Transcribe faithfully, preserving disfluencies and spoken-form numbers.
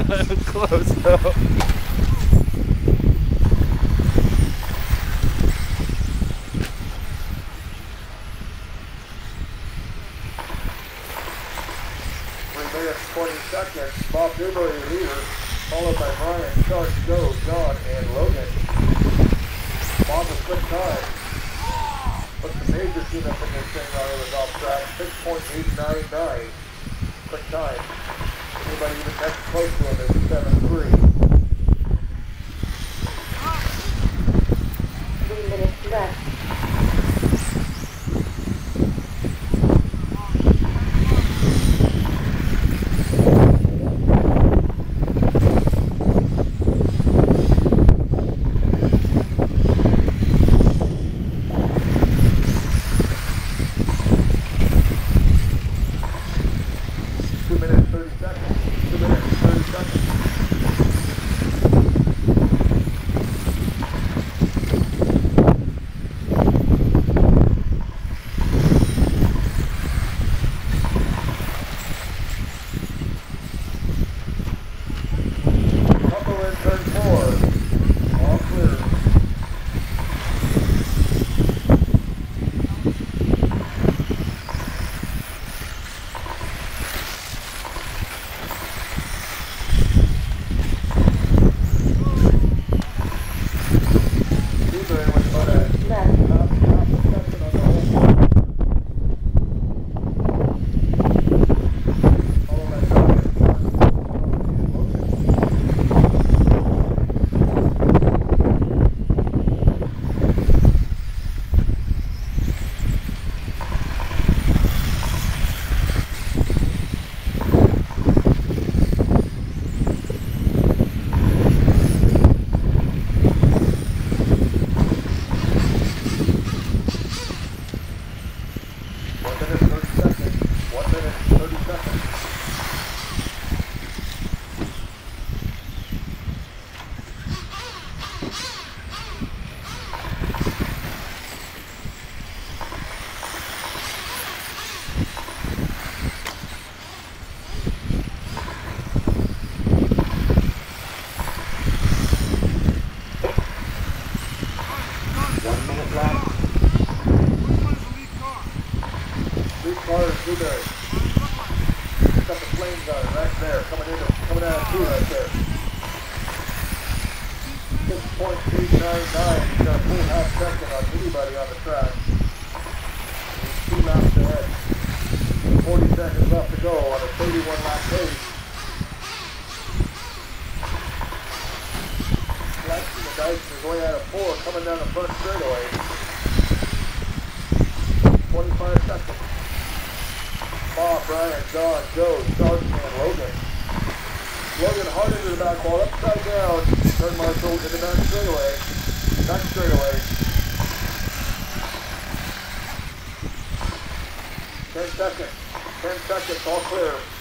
Close though. three minutes, twenty seconds. Bob Newberry leader, followed by Brian, Chuck, Joe, John, and Logan. Bob with quick time. Put the major team up in this thing while he was off track. six point eight nine nine. Quick time. Anybody even next close to him is seven three. Three minutes left. Blueberry. Got the flames on it right there, coming in, coming out of two right there. six point eight nine nine. He's got a full half second on anybody on the track. He's two laps ahead. forty seconds left to go on a thirty-one lap race. Slicing the dice is way out of four, coming down the front straightaway. twenty-five seconds. Bob, Brian, John, Joe, Sergeant, and Logan. Logan hard into the back ball, upside down. Turn marshal in the back straightaway. Back straightaway. ten seconds. ten seconds, all clear.